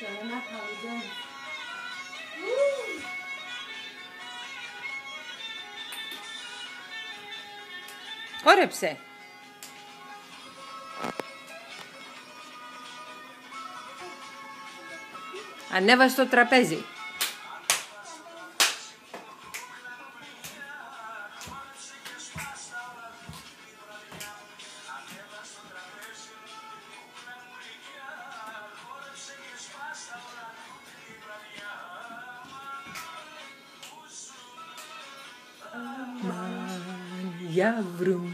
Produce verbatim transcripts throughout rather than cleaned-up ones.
Χόρεψε. Ανέβασε το τραπέζι. Αμάν, για βρουμ.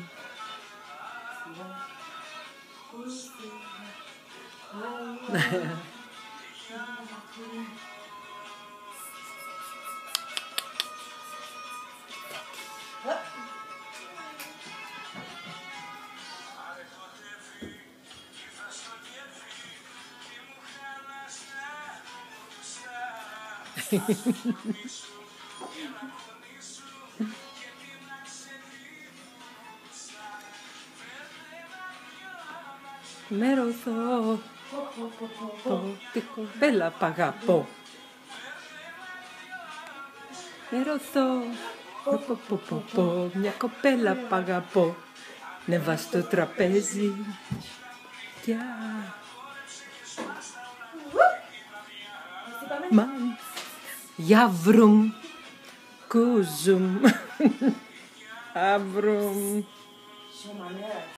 Με ρωθώ, τι κοπέλα π' αγαπώ. Με ρωθώ, μια κοπέλα π' αγαπώ. Νεβά στο τραπέζι. Μαν, για βρουμ, κουζουμ, αβρουμ.